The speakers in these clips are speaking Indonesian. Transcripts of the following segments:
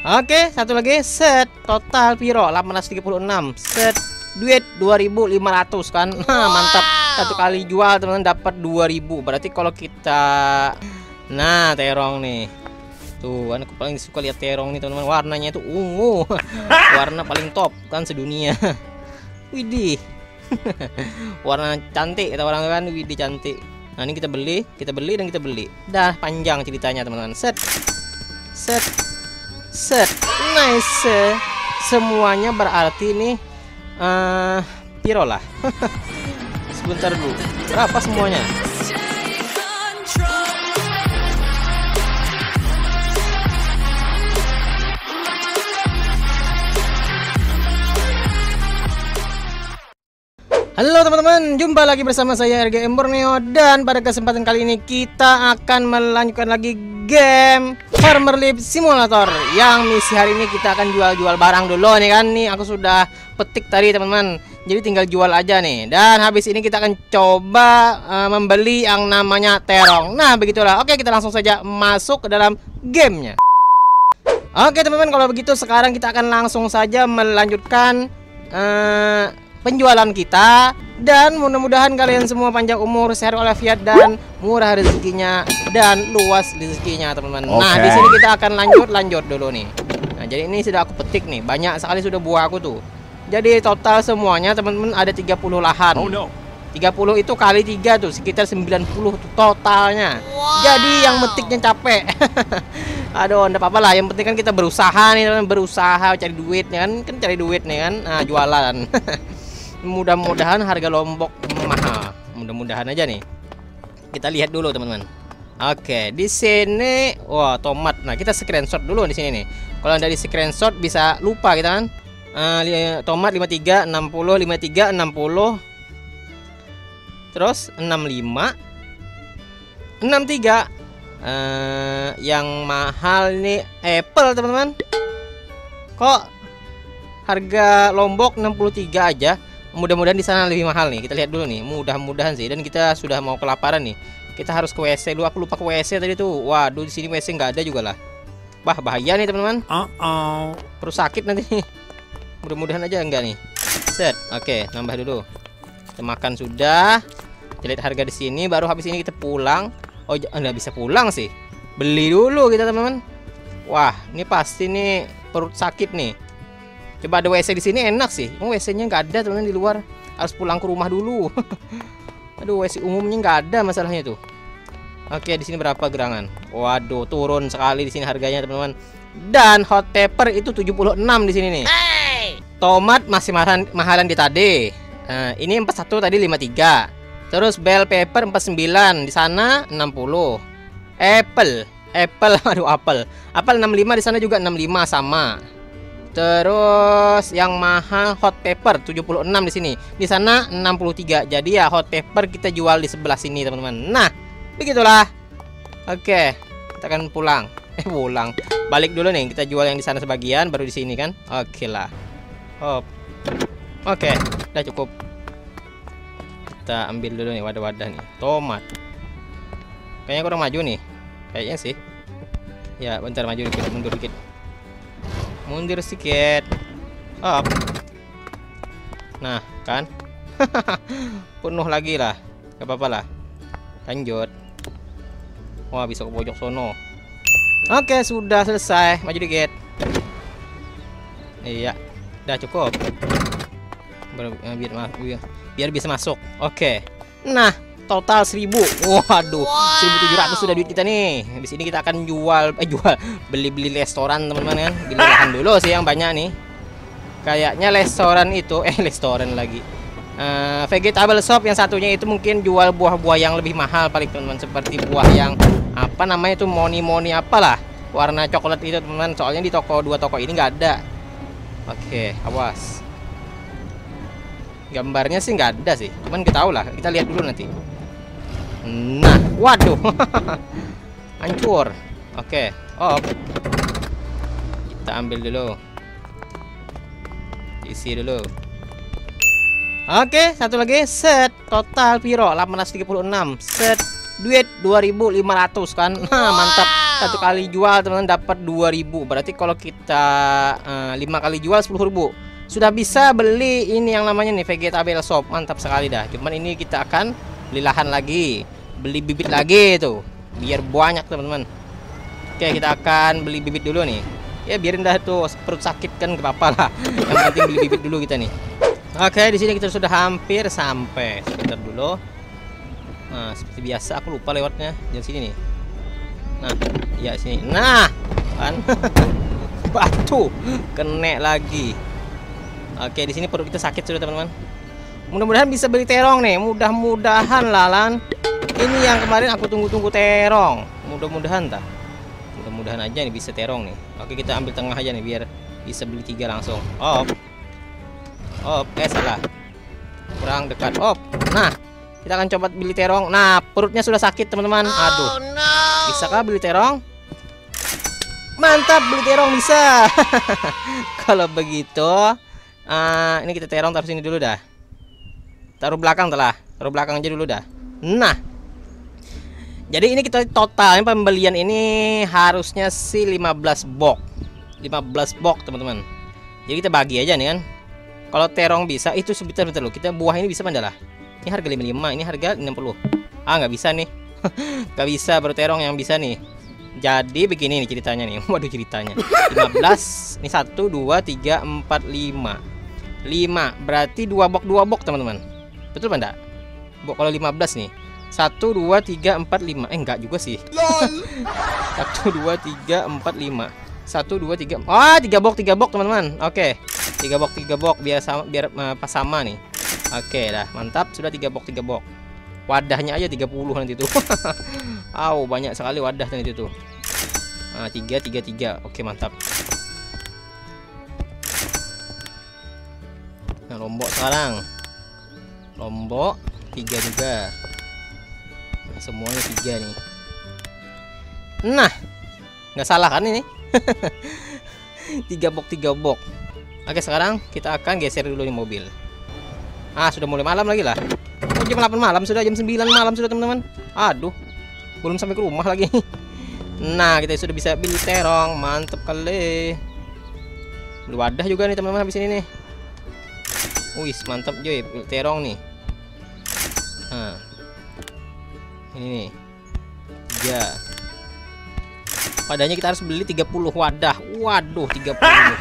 Oke, satu lagi. Set. Total piro 1836. Set. Duit 2500 kan. Mantap. Satu kali jual teman-teman dapat 2000. Berarti kalau kita terong nih. Tuh, aku paling suka lihat terong nih teman-teman. Warnanya itu ungu. Warna paling top kan sedunia. Widih. Warna cantik kata orang kan. Widih cantik. Nah, ini kita beli dan kita beli. Dah panjang ceritanya teman-teman. Set. Set. Set. Nice. Semuanya berarti nih piro lah. Sebentar dulu. Berapa semuanya? Halo teman-teman, jumpa lagi bersama saya RGM Borneo. Dan pada kesempatan kali ini kita akan melanjutkan lagi game Farmer Life Simulator. Yang misi hari ini kita akan jual-jual barang dulu nih kan. Nih aku sudah petik tadi teman-teman, jadi tinggal jual aja nih. Dan habis ini kita akan coba membeli yang namanya terong. Nah begitulah. Oke, kita langsung saja masuk ke dalam gamenya. Oke teman-teman, kalau begitu sekarang kita akan langsung saja melanjutkan penjualan kita. Dan mudah-mudahan kalian semua panjang umur, sehat walafiat, dan murah rezekinya dan luas rezekinya teman-teman. Nah di sini kita akan lanjut dulu nih. Nah jadi ini sudah aku petik nih, banyak sekali sudah buah aku tuh. Jadi total semuanya teman-teman ada 30 lahan. 30 itu kali 3 tuh sekitar 90 tuh totalnya. Jadi yang metiknya capek. Aduh, enggak apa-apa lah. Yang penting kan kita berusaha nih teman, berusaha cari duit kan cari duit nih kan. Nah, jualan. Mudah-mudahan harga Lombok mahal. Mudah-mudahan aja nih. Kita lihat dulu teman-teman. Oke, di sini wah, tomat. Nah, kita screenshot dulu di sini nih. Kalau dari screenshot bisa lupa kita kan. Tomat 53, 60, 53, 60. Terus 65, 63. Yang mahal nih apple teman-teman. Kok harga Lombok 63 aja? Mudah-mudahan di sana lebih mahal nih. Kita lihat dulu nih. Mudah-mudahan sih. Dan kita sudah mau kelaparan nih. Kita harus ke WC dulu. Aku lupa ke WC tadi tuh. Waduh, di sini WC nggak ada juga lah. Bahaya nih teman-teman. Perut sakit nanti. Mudah-mudahan aja enggak nih. Set. Oke, nambah dulu. Kita makan sudah. Kita lihat harga di sini. Baru habis ini kita pulang. Oh, nggak bisa pulang sih. Beli dulu kita teman-teman. Wah, ini pasti nih perut sakit nih. Coba ada WC di sini enak sih. WC-nya nggak ada teman-teman di luar. Harus pulang ke rumah dulu. Aduh, WC umumnya nggak ada masalahnya tuh. Oke, di sini berapa gerangan? Waduh, turun sekali di sini harganya teman-teman. Dan hot pepper itu 76 di sini nih. Tomat masih mahalan di tadi. Ini 41 tadi 53. Terus bell pepper 49 di sana 60. Apple aduh apel 65 di sana juga 65 sama. Terus yang mahal hot pepper 76 di sini. Di sana 63. Jadi ya hot pepper kita jual di sebelah sini teman-teman. Nah, begitulah. Oke, kita akan pulang. Pulang. Balik dulu nih, kita jual yang di sana sebagian baru di sini kan. Oke lah. Hop. Oke, udah cukup. Kita ambil dulu nih wadah-wadah nih. Tomat. Kayaknya kurang maju nih. Kayaknya sih. Ya, bentar maju dikit, mundur dikit. Mundur sedikit. Up. Nah, kan? Penuh lagi lah. Gak apa-apa lah. Lanjut. Wah, bisa ke pojok sono. Oke, sudah selesai. Maju dikit. Iya, udah cukup. Biar bisa masuk. Oke. Nah, total 1000. Waduh, 1700 sudah duit kita nih. Di sini kita akan beli restoran teman-teman kan. Beli lahan dulu sih yang banyak nih. Kayaknya restoran itu restoran lagi. Vegetable shop yang satunya itu mungkin jual buah-buah yang lebih mahal paling teman-teman, seperti buah yang apa namanya itu moni apalah. Warna coklat itu teman-teman. Soalnya di dua toko ini nggak ada. Oke, awas. Gambarnya sih nggak ada sih. Cuman kita tahu lah. Kita lihat dulu nanti. Nah, waduh. Hancur. Oke, kita ambil dulu. Isi dulu. Oke, satu lagi. Set. Total piro 836. Set. Duit 2500 kan. Mantap. Satu kali jual teman-teman dapat 2.000. Berarti kalau kita 5 kali jual 10.000. Sudah bisa beli ini yang namanya nih vegetable shop. Mantap sekali dah. Cuman ini kita akan beli lahan lagi, beli bibit lagi tuh, biar banyak teman-teman. Oke, kita akan beli bibit dulu nih. Ya biarin dah tuh, perut sakit kan gak apa-apa lah. Yang penting beli bibit dulu kita nih. Oke, di sini kita sudah hampir sampai. Sebentar dulu. Nah, seperti biasa aku lupa lewatnya. Dari sini nih. Nah, ya sini. Nah, kan. Batu kena lagi. Oke, di sini perut kita sakit sudah teman-teman. Mudah-mudahan bisa beli terong nih. Mudah-mudahan lalan. Ini yang kemarin aku tunggu-tunggu terong. Mudah-mudahan tak. Mudah-mudahan aja nih bisa terong nih. Oke, kita ambil tengah aja nih biar bisa beli 3 langsung. Op. Op, salah. Kurang dekat. Op. Nah, kita akan coba beli terong. Nah, perutnya sudah sakit teman-teman. Aduh. Bisakah beli terong? Mantap, beli terong bisa. Kalau begitu, ini kita terong taruh sini dulu dah. Taruh belakang telah. Taruh belakang aja dulu dah. Nah. Jadi ini kita totalnya pembelian ini harusnya sih 15 box. 15 box, teman-teman. Jadi kita bagi aja nih kan. Kalau terong bisa itu sebentar loh. Kita buah ini bisa mandala. Ini harga 55, ini harga 60. Ah, nggak bisa nih. Nggak bisa, baru terong yang bisa nih. Jadi begini nih ceritanya nih. Waduh ceritanya. 15, ini 1 2 3 4 5. 5 berarti 2 box teman-teman. Betul Banda? Kalau 15 nih. 1 2 3 4 5. Enggak juga sih. 1 2 3 4 5. 1 2 3. Ah, 3 box teman-teman. Oke. 3 box biar sama, biar pas sama nih. Oke dah, mantap. Sudah 3 box. Wadahnya aja 30 nanti tuh. Au, banyak sekali wadah nanti tuh. Nah, 3. Oke, mantap. Nah, lombok sekarang. Lombok 3 juga. Nah, semuanya 3 nih. Nah, nggak salah kan ini? 3 box. Oke, sekarang kita akan geser dulu nih mobil. Ah, sudah mulai malam lagi lah. Oh, jam 8 malam sudah, jam 9 malam sudah teman-teman. Aduh, belum sampai ke rumah lagi. Nah, kita sudah bisa beli terong. Mantep kali. Beli wadah juga nih teman-teman habis ini nih. Wih, mantap Joy, beli terong nih. Nah, ini nih 3. Wadahnya kita harus beli 30 wadah. Waduh, 30.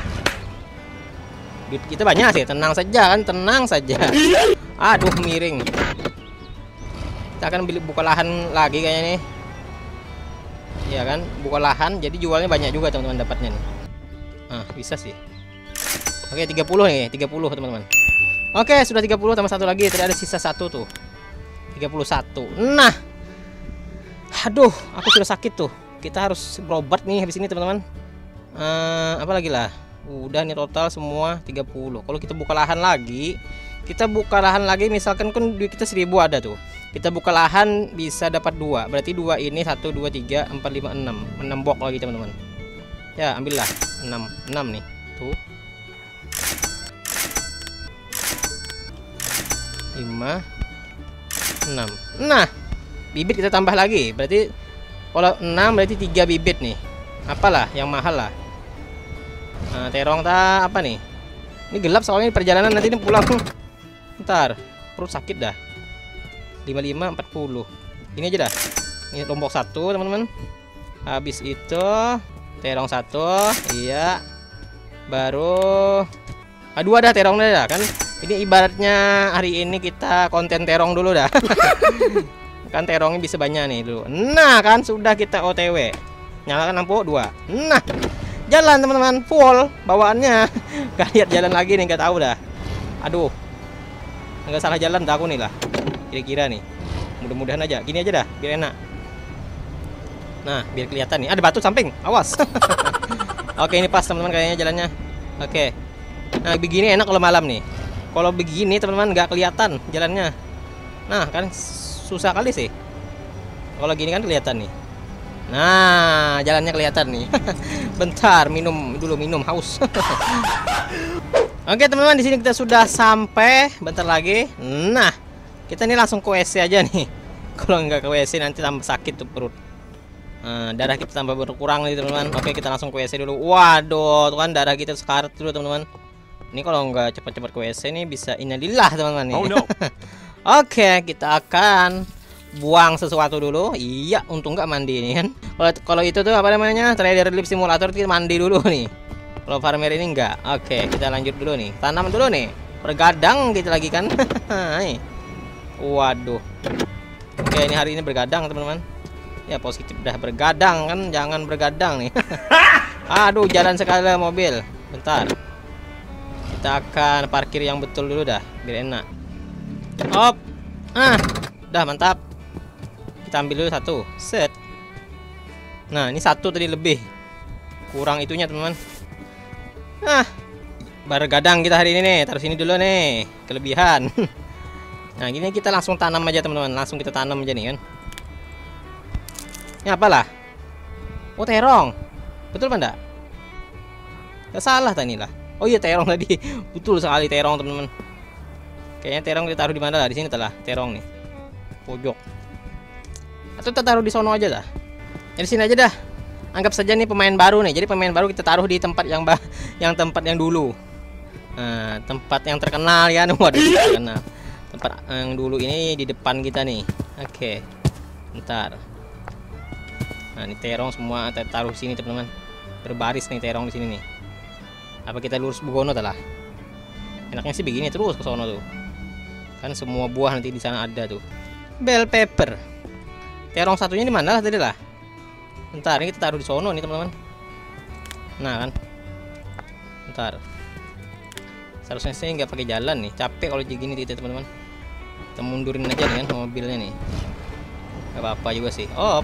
Duit kita banyak sih, tenang saja kan, tenang saja. Aduh, miring. Kita akan buka lahan lagi kayaknya nih. Iya kan, buka lahan, jadi jualnya banyak juga teman-teman dapatnya nih. Ah, bisa sih. Oke, 30 nih, 30 teman-teman. Oke, sudah 30 tambah 1 lagi, tadi ada sisa 1 tuh. 31. Nah. Aduh, aku sudah sakit tuh. Kita harus berobat nih habis ini teman-teman. Apa lagi lah? Udah nih total semua 30. Kalau kita buka lahan lagi, misalkan kan duit kita 1000 ada tuh. Kita buka lahan bisa dapat 2. Berarti 2 ini 1 2 3 4 5 6. 6 box lagi teman-teman. Ya, ambillah 6 nih. Tuh. 5 6. Nah, bibit kita tambah lagi. Berarti kalau 6 berarti 3 bibit nih. Apalah yang mahal lah. Nah, terong tak apa nih? Ini gelap soalnya di perjalanan, nanti ini pulang. Ntar perut sakit dah. 55 40. Ini aja dah. Ini lombok 1 teman-teman. Habis itu terong 1. Iya. Baru dua dah terongnya dah kan. Ini ibaratnya hari ini kita konten terong dulu dah. Kan terongnya bisa banyak nih dulu. Nah, kan sudah kita OTW. Nyalakan lampu 2. Nah, jalan teman-teman, full bawaannya. Gak lihat jalan lagi nih, nggak tahu dah. Aduh, nggak salah jalan dah aku nih lah. Kira-kira nih. Mudah-mudahan aja. Gini aja dah, biar enak. Nah, biar kelihatan nih. Ada batu samping, awas. Oke, ini pas teman-teman kayaknya jalannya. Oke. Nah, begini enak kalau malam nih. Kalau begini teman-teman nggak kelihatan jalannya. Nah, kan susah kali sih. Kalau gini kan kelihatan nih. Nah, jalannya kelihatan nih. Bentar, minum dulu, minum haus. Oke, teman-teman, di sini kita sudah sampai. Bentar lagi. Nah, kita ini langsung ke WC aja nih. Kalau nggak ke WC nanti tambah sakit tuh perut. Darah kita tambah berkurang nih teman-teman. Oke, kita langsung ke WC dulu. Waduh, tuh kan darah kita sekarat dulu teman-teman. Ini kalau nggak cepat-cepat ke WC nih bisa innalillah teman-teman nih. Oh no. Oke, kita akan buang sesuatu dulu. Iya, untung nggak mandi ini kan. Kalau itu tuh apa namanya, Trader Lip Simulator, kita mandi dulu nih. Kalau farmer ini enggak. Oke, kita lanjut dulu nih. Tanam dulu nih. Bergadang gitu lagi kan. Waduh. Oke, ini hari ini bergadang teman-teman. Ya positif dah bergadang kan, jangan bergadang nih. Aduh, jalan sekali lah mobil. Bentar. Kita akan parkir yang betul dulu dah, biar enak. Op. Dah mantap. Kita ambil dulu satu. Set. Nah, ini satu tadi lebih. Kurang itunya, teman-teman. Bergadang kita hari ini nih. Taruh sini dulu nih. Kelebihan. Nah, gini kita langsung tanam aja, teman-teman. Langsung kita tanam aja nih kan. Ini apalah? Oh, terong. Betul apa enggak? Gak salah tadi lah. Oh iya, terong tadi. Betul sekali terong, teman-teman. Kayaknya terong kita taruh di mana lah? Di sini telah terong nih. Pojok. Atau kita taruh di sono aja dah. Di sini aja dah. Anggap saja nih pemain baru nih. Jadi pemain baru kita taruh di tempat yang tempat yang dulu. Nah, tempat yang terkenal ya. Waduh, terkenal. Tempat yang dulu ini di depan kita nih. Oke. Bentar. Nah, ini terong semua kita taruh sini, teman-teman. Berbaris nih terong di sini nih. Apa kita lurus begono telah? Enaknya sih begini terus ke sono tuh. Kan semua buah nanti di sana ada tuh. Bell pepper. Terong satunya di mana lah tadi lah? Bentar, ini kita taruh di sono nih, teman-teman. Nah, kan. Bentar. Seharusnya saya nggak pakai jalan nih. Capek kalau gini gitu, teman-teman. Kita mundurin aja nih kan mobilnya nih. Gak apa-apa juga sih. Oh.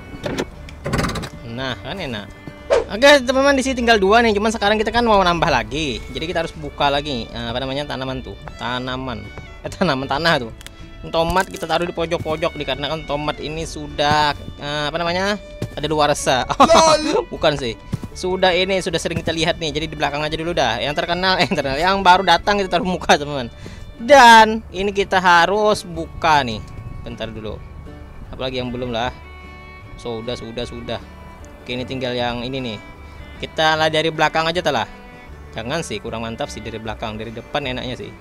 Nah, kan enak. Oke, teman-teman, di sini tinggal 2 nih. Cuman sekarang kita kan mau nambah lagi. Jadi kita harus buka lagi. Apa namanya? Tanaman tuh. Tanaman tanah tuh. Tomat kita taruh di pojok-pojok dikarenakan tomat ini sudah apa namanya? Ada luarsa. Bukan sih. Sudah sering kita lihat nih. Jadi di belakang aja dulu dah. Yang terkenal yang baru datang kita taruh muka, teman-teman. Dan ini kita harus buka nih. Bentar dulu. Apalagi yang belum lah. Sudah. Oke, ini tinggal yang ini nih. Kita lah dari belakang aja telah. Jangan sih, kurang mantap sih dari belakang. Dari depan enaknya sih.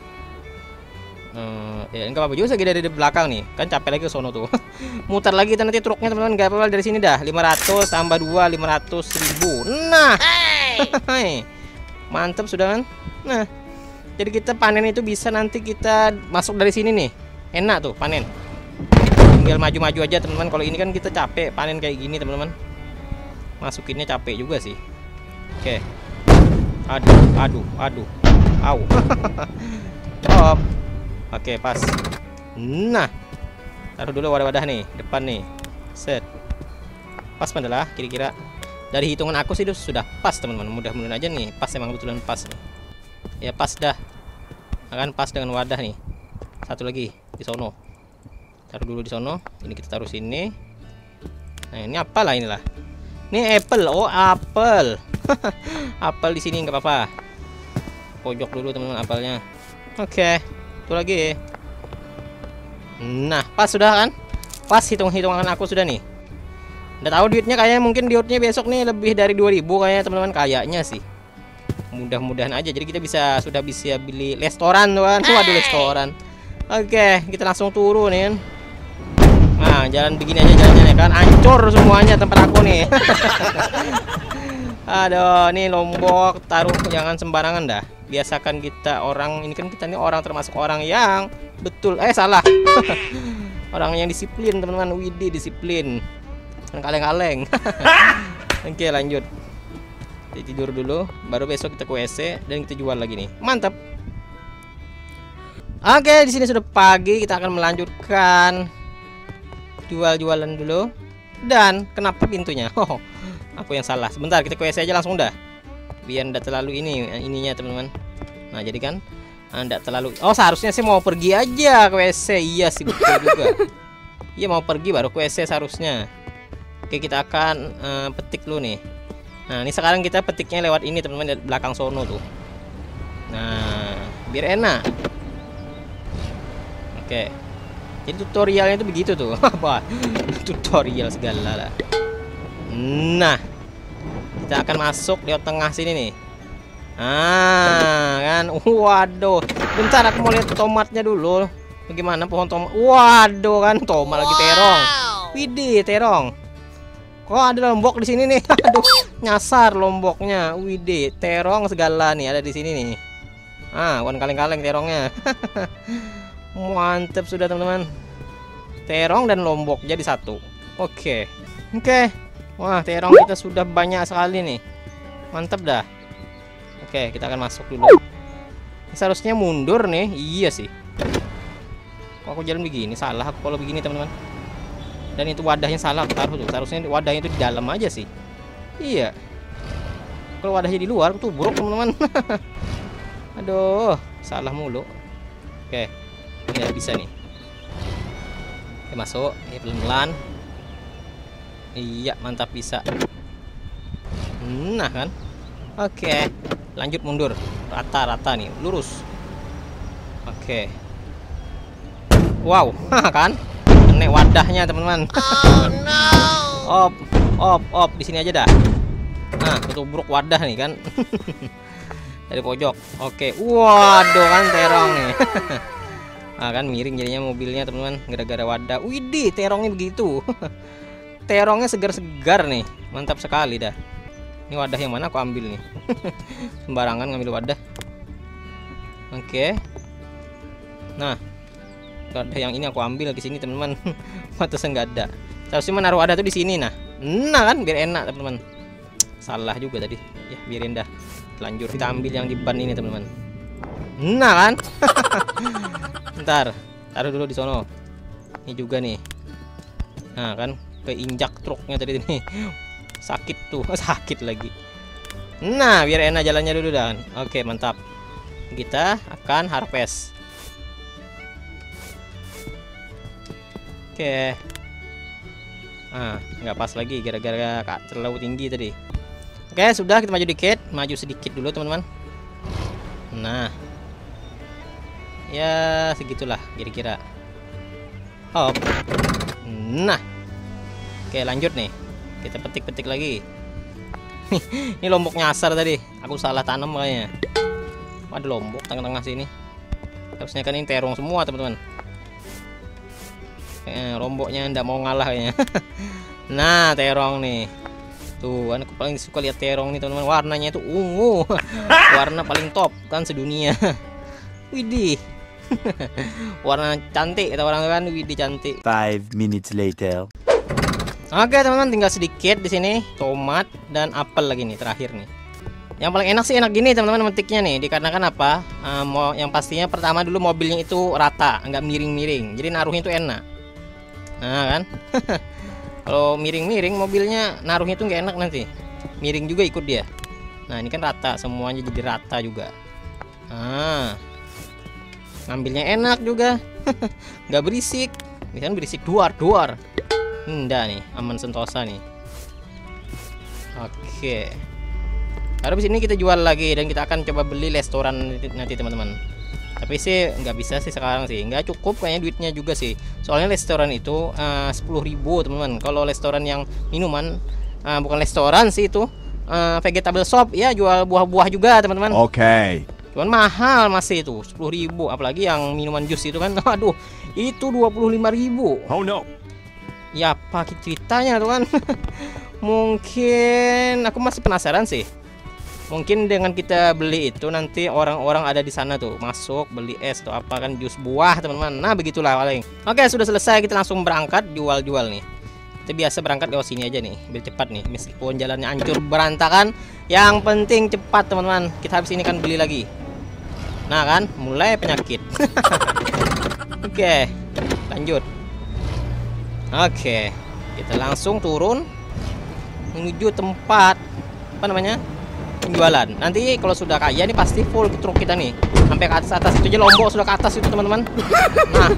Ya enggak apa-apa juga sih dari belakang nih. Kan capek lagi ke sono tuh. Mutar lagi nanti truknya, teman-teman. Enggak apa-apa dari sini dah. 500 tambah 2 500.000. Nah. Mantap sudah kan? Nah. Jadi kita panen itu bisa nanti kita masuk dari sini nih. Enak tuh panen. Tinggal maju-maju aja, teman-teman. Kalau ini kan kita capek panen kayak gini, teman-teman. Masukinnya capek juga sih. Oke. Aduh. Au. Stop. Oke, pas. Nah. Taruh dulu wadah-wadah nih, depan nih. Set. Pas adalah kira-kira. Dari hitungan aku sih sudah pas, teman-teman. Mudah-mudahan aja nih, pas, emang kebetulan pas nih. Ya pas dah. Akan pas dengan wadah nih. Satu lagi di sono. Taruh dulu di sono. Ini kita taruh sini. Nah, ini apalah inilah. Ini apple. Oh, apel. Apel di sini nggak apa-apa. Pojok dulu, teman-teman, apelnya. Oke. Itu lagi. Nah, pas sudah kan? Pas hitungan aku sudah nih. Udah tahu duitnya, kayaknya mungkin duitnya besok nih lebih dari 2.000 kayaknya, teman-teman, kayaknya sih. Mudah-mudahan aja. Jadi kita sudah bisa beli restoran tuh kan. Waduh, restoran. Oke, kita langsung turun nih kan. Nah, jalan begini aja jalannya kan. Hancur semuanya tempat aku nih. Aduh, nih Lombok, taruh jangan sembarangan dah. Biasakan kita orang, ini kan kita nih orang termasuk orang yang betul. Salah. Orang yang disiplin, teman-teman. Widih, disiplin. Jangan kaleng-kaleng. Oke, lanjut. Kita tidur dulu, baru besok kita ke WC dan kita jual lagi nih. Mantap. Oke, di sini sudah pagi, kita akan melanjutkan jualan dulu. Dan kenapa pintunya? Oh, aku yang salah. Sebentar, kita ke WC aja langsung dah. Biar tidak terlalu ininya, teman-teman. Nah, jadi kan tidak terlalu. Oh, seharusnya sih mau pergi aja ke WC. Iya sih, betul juga. Iya, mau pergi baru ke WC seharusnya. Oke, kita akan petik dulu nih. Nah, ini sekarang kita petiknya lewat ini, teman-teman, dari belakang sono tuh. Nah, biar enak. Oke. Jadi tutorialnya itu begitu tuh. Apa? Tutorial segala lah. Nah, kita akan masuk di tengah sini nih. Kan. Waduh. Bentar, aku mau lihat tomatnya dulu. Bagaimana pohon tomat? Waduh, kan tomat lagi terong. Widih, terong. Kok ada lombok di sini nih? Aduh, nyasar lomboknya. Widih, terong segala nih ada di sini nih. Bukan kaleng-kaleng terongnya. Mantep sudah teman-teman. Terong dan lombok jadi satu. Oke. Wah, terong kita sudah banyak sekali nih. Mantep dah. Oke, kita akan masuk dulu. Seharusnya mundur nih. Iya sih. Kok aku jalan begini? Salah aku kalau begini teman-teman. Dan itu wadahnya salah aku taruh tuh. Seharusnya wadahnya itu di dalam aja sih. Iya. Kalau wadahnya di luar tuh buruk teman-teman. Aduh, salah mulu. Oke. Ini bisa nih. Oke, masuk. Ya, pelan-pelan. Iya, mantap bisa. Nah kan. Oke. Lanjut mundur. Rata-rata nih, lurus. Oke. Wow, kan? Nek wadahnya teman-teman. Oh no. Op di sini aja dah. Ketubruk wadah nih kan. Dari pojok. Oke. Waduh, kan terong nih. Kan miring jadinya mobilnya teman-teman gara-gara wadah. Widih, terongnya begitu. Terongnya segar-segar nih. Mantap sekali dah. Ini wadah yang mana aku ambil nih. Sembarangan ngambil wadah. Oke. Nah, wadah yang ini aku ambil di sini teman-teman. Pantesan nggak ada. Seharusnya menaruh wadah tuh di sini nah. Nah kan biar enak teman-teman. Salah juga tadi. Ya biarin dah. Lanjut kita ambil yang di ban ini teman-teman. Nah kan. Ntar taruh dulu di sono. Ini juga nih. Nah kan keinjak truknya tadi nih. Sakit tuh. Sakit lagi. Nah biar enak jalannya dulu dan. Oke mantap. Kita akan harvest. Oke. Nggak pas lagi gara-gara terlalu tinggi tadi. Oke sudah, kita maju dikit. Maju sedikit dulu teman-teman. Nah ya segitulah kira-kira. Hop. Nah oke lanjut nih. Kita petik-petik lagi. Ini lombok nyasar tadi. Aku salah tanam kayaknya. Ada lombok tengah-tengah sini. Harusnya kan ini terong semua teman-teman. Lomboknya ndak mau ngalah kayaknya. Nah terong nih. Tuh aku paling suka lihat terong nih teman-teman. Warnanya itu ungu. Warna paling top kan sedunia. Widih. Warna cantik kata orang kan. Widih cantik. 5 minutes later. Oke teman-teman, tinggal sedikit di sini. Tomat dan apel lagi nih terakhir nih. Yang paling enak sih enak gini teman-teman metiknya nih. Dikarenakan apa? Yang pastinya pertama dulu mobilnya itu rata, nggak miring-miring. Jadi naruhnya itu enak. Nah kan. Kalau miring-miring mobilnya naruhnya itu nggak enak nanti. Miring juga ikut dia. Nah ini kan rata, semuanya jadi rata juga. Ngambilnya enak juga. Nggak berisik. Misalnya berisik duar. Nggak nih, aman sentosa nih. Oke. Habis ini kita jual lagi dan kita akan coba beli restoran nanti teman-teman. Tapi sih nggak bisa sih sekarang sih, nggak cukup kayaknya duitnya juga sih. Soalnya restoran itu 10.000 teman-teman. Kalau restoran yang minuman, bukan restoran sih itu, vegetable shop ya, jual buah-buah juga teman-teman. Oke. Cuman mahal masih itu 10.000, apalagi yang minuman jus itu kan, aduh itu 25.000. Oh no. Ya apa ceritanya tuh kan. Mungkin aku masih penasaran sih. Mungkin dengan kita beli itu nanti orang-orang ada di sana tuh masuk beli es atau apa kan, jus buah teman-teman. Nah begitulah paling. Oke sudah selesai, kita langsung berangkat jual-jual nih. Kita biasa berangkat lewat sini aja nih biar cepat nih, meskipun jalannya hancur berantakan. Yang penting cepat teman-teman. Kita habis ini kan beli lagi. Nah kan mulai penyakit. Oke lanjut. Oke kita langsung turun menuju tempat apa namanya, penjualan. Nanti kalau sudah kaya nih pasti full truk kita nih sampai ke atas itu aja. Lombok sudah ke atas itu teman-teman. Nah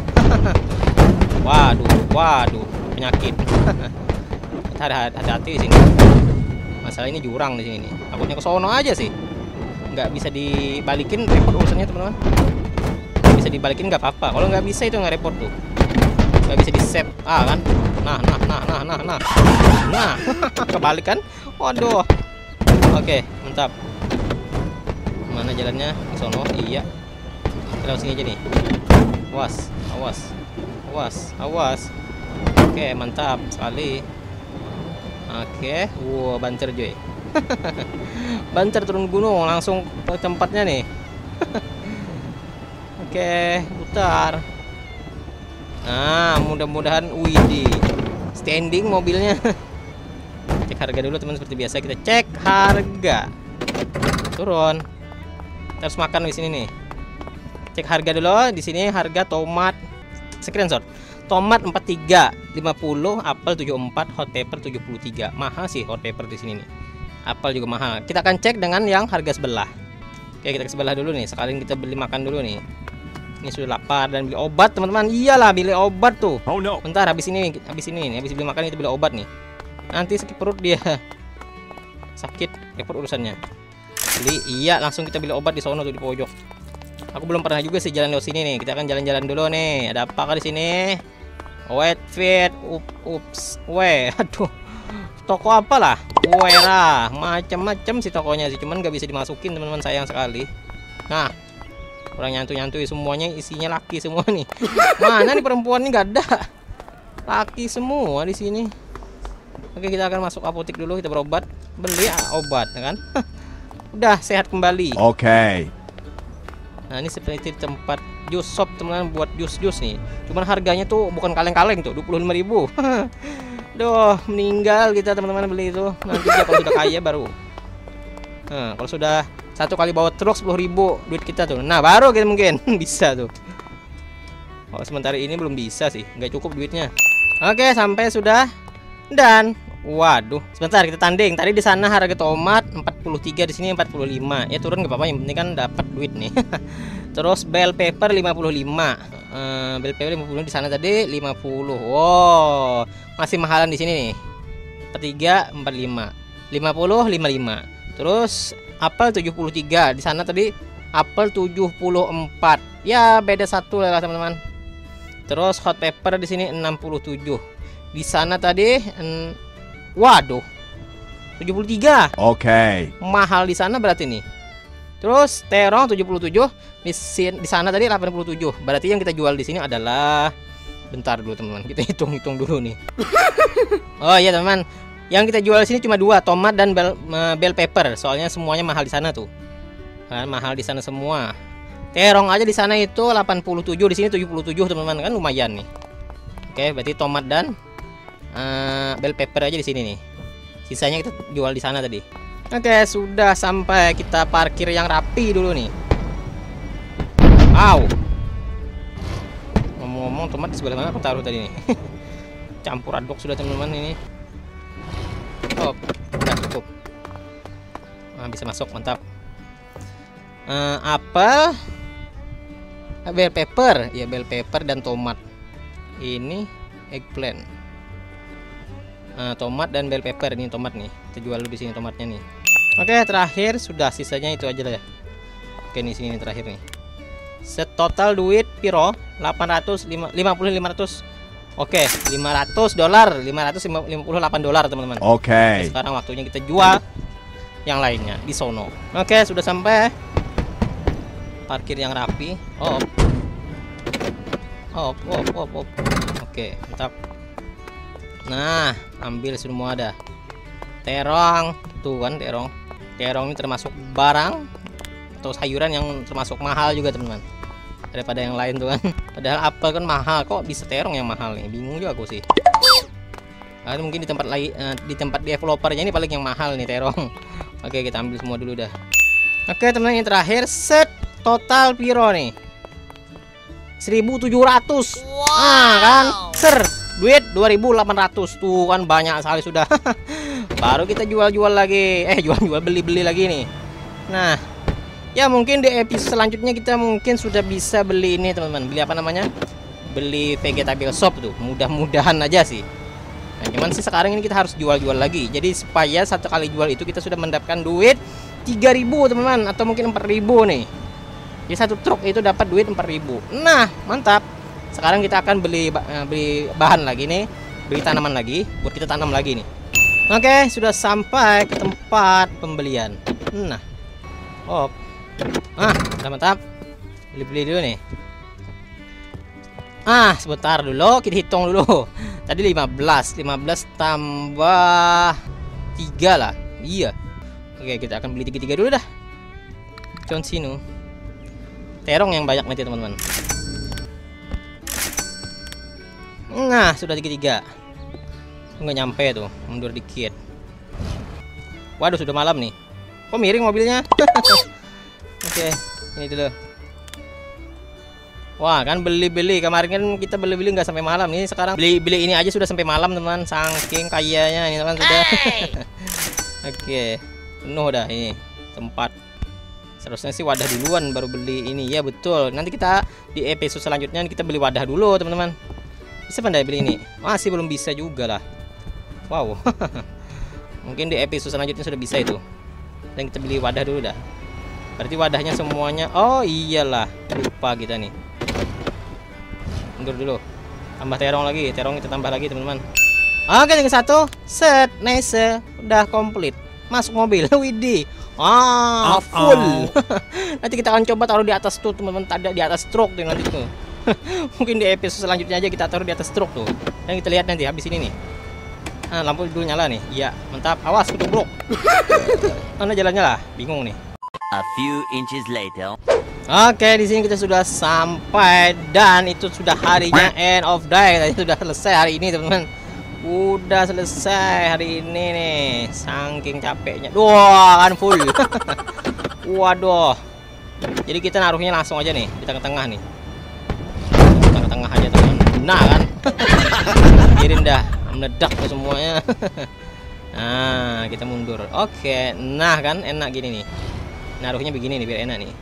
waduh penyakit. Kita hati-hati di sini. Masalah ini jurang di sini nih. Takutnya ke sono aja sih. Nggak bisa dibalikin, repot urusannya teman-teman. Bisa dibalikin nggak apa-apa. Kalau nggak bisa itu nggak repot tuh. nggak bisa di save kan. Nah kebalik kan. Waduh. Oke, mantap. Mana jalannya? Ke sono. Iya. Kita sini aja nih. Awas. Oke, mantap sekali. Oke, wow, banter Joy. Banter turun gunung langsung ke tempatnya nih. Oke, putar. Nah, mudah-mudahan widih. Standing mobilnya. Cek harga dulu teman, seperti biasa kita cek harga. Turun. Kita harus makan di sini nih. Cek harga dulu di sini, harga tomat. Screenshot. Tomat 43, 50, apel 74, hot pepper 73. Mahal sih hot pepper di sini nih. Apel juga mahal. Kita akan cek dengan yang harga sebelah. Oke, kita ke sebelah dulu nih. Sekalian kita beli makan dulu nih. Ini sudah lapar dan beli obat, teman-teman. Iyalah, beli obat tuh. Oh no. Bentar, habis ini nih, habis beli makan itu beli obat nih. Nanti sakit perut dia. Sakit perut urusannya. Beli, iya, langsung kita beli obat di sono tuh di pojok. Aku belum pernah juga sih jalan lewat sini nih. Kita akan jalan-jalan dulu nih. Ada apa di sini? Wet fit, aduh. Toko apa lah? Wera, macam-macam sih tokonya sih. Cuman nggak bisa dimasukin, teman-teman, sayang sekali. Nah, orang nyantu-nyantui semuanya isinya laki semua nih. Mana nih perempuan nih, nggak ada. Laki semua di sini. Oke, kita akan masuk apotek dulu, kita berobat, beli obat, kan? Udah sehat kembali. Oke. Nah, ini seperti tempat jus shop, teman-teman, buat jus-jus nih. Cuman harganya tuh bukan kaleng-kaleng tuh, 25.000. Duh, meninggal kita, teman-teman, beli itu. Nanti dia kalau sudah kaya baru. Nah, kalau sudah satu kali bawa truk 10.000 duit kita tuh. Nah, baru kita mungkin bisa tuh. Oh, sementara ini belum bisa sih, nggak cukup duitnya. Oke, sampai sudah. Dan waduh, sebentar kita tanding. Tadi di sana harga tomat 43, di sini 45. Ya turun nggak apa-apa, yang penting kan dapat duit nih. Terus bell pepper 55. Bell pepper 50, di sana tadi 50. Wow, masih mahalan di sini nih. 43, 45. 50, 55. Terus apel 73, di sana tadi apel 74. Ya beda satu lah, teman-teman. Terus hot pepper di sini 67. Di sana tadi waduh, 73. Oke. Mahal di sana berarti nih. Terus terong 77, di sana tadi 87. Berarti yang kita jual di sini adalah, bentar dulu teman-teman, kita hitung-hitung dulu nih. Oh iya teman-teman, yang kita jual di sini cuma 2, tomat dan bell pepper. Soalnya semuanya mahal di sana tuh. Kan mahal di sana semua. Terong aja di sana itu 87, di sini 77, teman-teman, kan lumayan nih. Oke, berarti tomat dan bell pepper aja di sini nih. Sisanya kita jual di sana tadi. Oke, sudah sampai, kita parkir yang rapi dulu nih. Au. Ngomong-ngomong, tomat di sebelah mana aku taruh tadi nih? Campur aduk sudah, teman-teman, ini. Oh, udah cukup. Nah, bisa masuk, mantap. Apel, bell pepper, ya bell pepper dan tomat. Ini eggplant. Tomat dan bell pepper, ini tomat nih. Kita jual dulu di sini tomatnya nih. Oke, terakhir sudah, sisanya itu aja lah ya. Oke, nih sini terakhir nih. Setotal duit piro 850 500. Oke, $500, $558, teman-teman. Oke. Sekarang waktunya kita jual yang lainnya di sono. Oke, sudah sampai. Parkir yang rapi. Oh. Oke, mantap. Nah, ambil semua ada. Terong, tuh kan terong. Terong ini termasuk barang atau sayuran yang termasuk mahal juga, teman-teman. Daripada yang lain tuh kan. Padahal apel kan mahal, kok bisa terong yang mahal nih? Bingung juga aku sih. Nah, mungkin di tempat lain, di tempat developernya ini paling yang mahal nih terong. Oke, kita ambil semua dulu dah. Oke, teman-teman, yang terakhir set total piro nih. 1.700. Nah, kan? Duit 2.800. Tuh kan banyak sekali sudah. Baru kita jual-jual lagi. Jual-jual, beli-beli lagi nih. Nah, ya mungkin di episode selanjutnya kita mungkin sudah bisa beli ini, teman-teman. Beli apa namanya? Beli vegetable shop tuh. Mudah-mudahan aja sih. Nah, cuman sih sekarang ini kita harus jual-jual lagi. Jadi supaya satu kali jual itu kita sudah mendapatkan duit 3.000, teman-teman, atau mungkin 4.000 nih. Jadi satu truk itu dapat duit 4.000. Nah, mantap. Sekarang kita akan beli bahan lagi nih, beli tanaman lagi buat kita tanam lagi nih. Oke, sudah sampai ke tempat pembelian. Nah, udah mantap. Beli dulu nih. Sebentar dulu, kita hitung dulu. Tadi 15 tambah 3 lah. Iya. Oke, kita akan beli 3 dulu dah. John Sinu. Terong yang banyak nanti teman-teman. Nah, sudah 3. Nggak nyampe tuh, mundur dikit. Waduh, sudah malam nih. Kok miring mobilnya? Oke, ini dulu. Wah, kan beli-beli. Kemarin kan kita beli-beli nggak sampai malam. Ini sekarang beli-beli ini aja sudah sampai malam, teman. Saking kayanya ini teman sudah. Oke, penuh dah ini tempat. Seharusnya sih wadah duluan baru beli ini. Ya betul. Nanti kita di episode selanjutnya kita beli wadah dulu, teman-teman. Bisa pandai beli ini? Masih belum bisa juga lah. Wow. Mungkin di episode selanjutnya sudah bisa itu. Dan kita beli wadah dulu dah. Berarti wadahnya semuanya. Oh iyalah, lupa kita nih. Mundur dulu. Tambah terong lagi. Terong kita tambah lagi, teman-teman. Oke, tinggal 1. Set, nice. Udah komplit. Masuk mobil. Widih. Full. Nanti kita akan coba taruh di atas tuh, teman-teman. Tadi di atas truk tuh nanti tuh. Mungkin di episode selanjutnya aja kita taruh di atas truk tuh. Dan kita lihat nanti habis ini nih. Lampu dulu nyala nih. Iya, mantap. Awas ketubruk. Mana jalannya lah? Bingung nih. A few inches later. Oke, di sini kita sudah sampai dan itu sudah harinya end of day. Tadi sudah selesai hari ini, teman-teman. Udah selesai hari ini nih. Saking capeknya. Wah, kan full. Waduh. Jadi kita naruhnya langsung aja nih di tengah-tengah nih. Tengah-tengah aja, teman. Nah, kan. Kirim dah. Meledak tuh semuanya. Nah, kita mundur. Oke, nah kan enak gini nih. Naruhnya begini nih biar enak nih.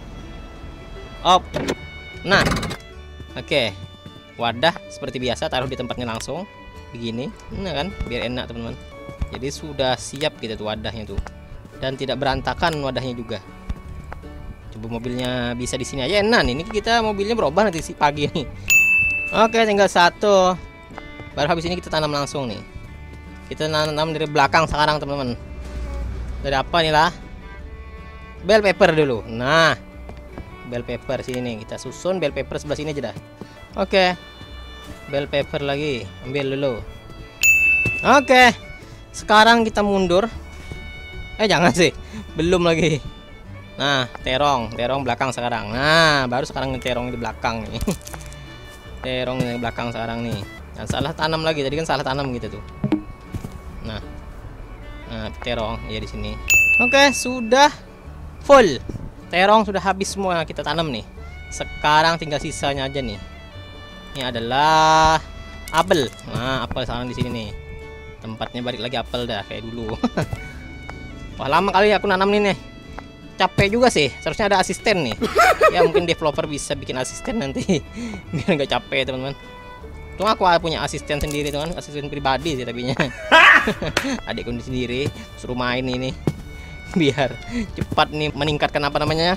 Nah, oke. Wadah seperti biasa taruh di tempatnya langsung begini. Nah kan biar enak, teman-teman. Jadi sudah siap gitu tuh wadahnya tuh. Dan tidak berantakan wadahnya juga. Coba mobilnya bisa di sini aja enak nih. Ini kita mobilnya berubah nanti si pagi nih. Oke, tinggal 1. Baru habis ini kita tanam langsung nih. Kita tanam dari belakang sekarang, teman-teman. Dari apa nih lah? Bell pepper dulu. Nah, bell pepper sini kita susun bell pepper sebelah sini aja dah. Oke. Bell pepper lagi, ambil dulu. Oke. Sekarang kita mundur. Jangan sih. Belum lagi. Nah, terong belakang sekarang. Nah, baru sekarang terong di belakang nih. Terong di belakang sekarang nih. Jangan salah tanam lagi. Tadi kan salah tanam gitu tuh. Nah, terong ya di sini. Oke, sudah full. Terong sudah habis semua kita tanam nih. Sekarang tinggal sisanya aja nih. Ini adalah apel. Nah, apel sekarang di sini nih. Tempatnya balik lagi apel dah kayak dulu. Wah, lama kali aku nanam nih. Capek juga sih. Seharusnya ada asisten nih. Ya mungkin developer bisa bikin asisten nanti. Biar nggak capek, teman-teman. Tuh aku punya asisten sendiri, teman. Asisten pribadi sih tapinya. Adikku sendiri suruh main ini. Biar cepat nih meningkatkan apa namanya,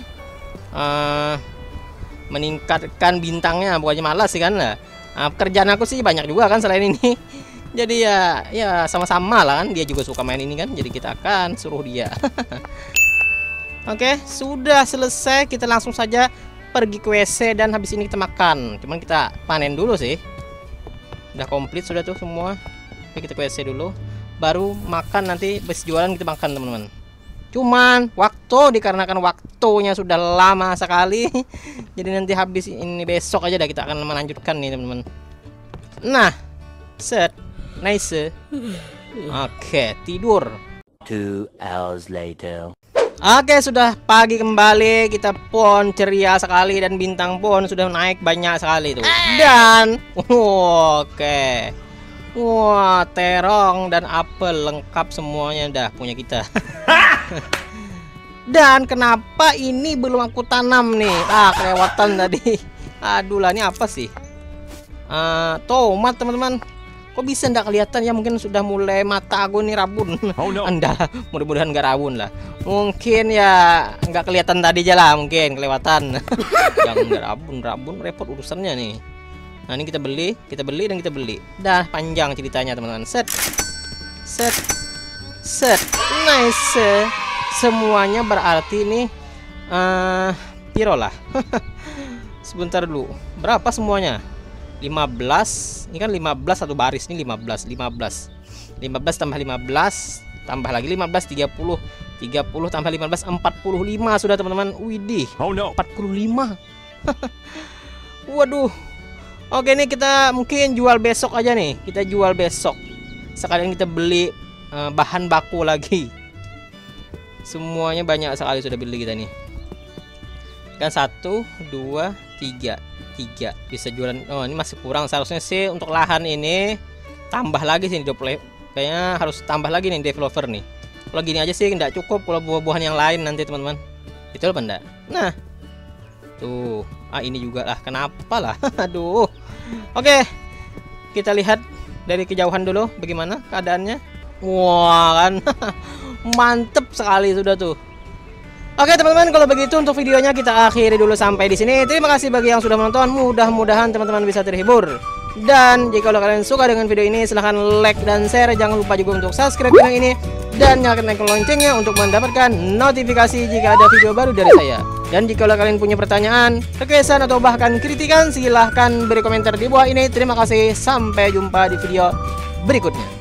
meningkatkan bintangnya, bukannya malas sih kan lah. Kerjaan aku sih banyak juga kan selain ini. Jadi ya sama-sama lah kan, dia juga suka main ini kan, jadi kita akan suruh dia. Oke, sudah selesai, kita langsung saja pergi ke WC dan habis ini kita makan. Cuman kita panen dulu sih. Udah komplit sudah tuh semua. Oke, kita ke WC dulu, baru makan, nanti habis jualan kita makan, teman-teman. Cuman waktu dikarenakan waktunya sudah lama sekali. Jadi nanti habis ini besok aja dah kita akan melanjutkan nih, teman-teman. Nah, set, nice. Oke, tidur. 2 hours later. Oke, sudah pagi kembali. Kita pun ceria sekali dan bintang pun sudah naik banyak sekali tuh. Dan oke. Wah, terong dan apel lengkap semuanya dah punya kita. Dan kenapa ini belum aku tanam nih? Kelewatan tadi. Aduh lah, ini apa sih? Tomat, teman-teman. Kok bisa ndak kelihatan ya? Mungkin sudah mulai mata aku nih rabun. Oh, no. Anda mudah-mudahan nggak rabun lah. Mungkin ya nggak kelihatan tadi aja lah, mungkin kelewatan. Yang nggak rabun repot urusannya nih. Nah, ini kita beli dan kita beli. Dah panjang ceritanya teman-teman. Set. Nice. Semuanya berarti nih piro lah. Sebentar dulu. Berapa semuanya? 15. Ini kan 15 satu baris, ini 15 tambah 15 tambah lagi 15 30 tambah 15 45 sudah teman-teman. Widih. Oh no. 45. Waduh. Oke, nih kita mungkin jual besok aja nih. Kita jual besok. Sekalian kita beli bahan baku lagi. Semuanya banyak sekali sudah beli kita nih. Kan 1 2 3 bisa jualan. Oh, ini masih kurang seharusnya sih untuk lahan ini. Tambah lagi sih kayaknya harus tambah lagi nih developer nih. Kalau gini aja sih nggak cukup kalau buah-buahan yang lain nanti teman-teman. Betul apa enggak? Nah. Tuh, ini juga lah. Kenapa lah? Aduh. Oke. Kita lihat dari kejauhan dulu bagaimana keadaannya. Wah, kan. Mantep sekali sudah tuh. Oke teman-teman, kalau begitu untuk videonya kita akhiri dulu sampai di sini. Terima kasih bagi yang sudah menonton. Mudah-mudahan teman-teman bisa terhibur. Dan jika kalian suka dengan video ini, silahkan like dan share. Jangan lupa juga untuk subscribe channel ini dan nyalakan icon loncengnya untuk mendapatkan notifikasi jika ada video baru dari saya. Dan jika kalian punya pertanyaan, requestan atau bahkan kritikan, silahkan beri komentar di bawah ini. Terima kasih, sampai jumpa di video berikutnya.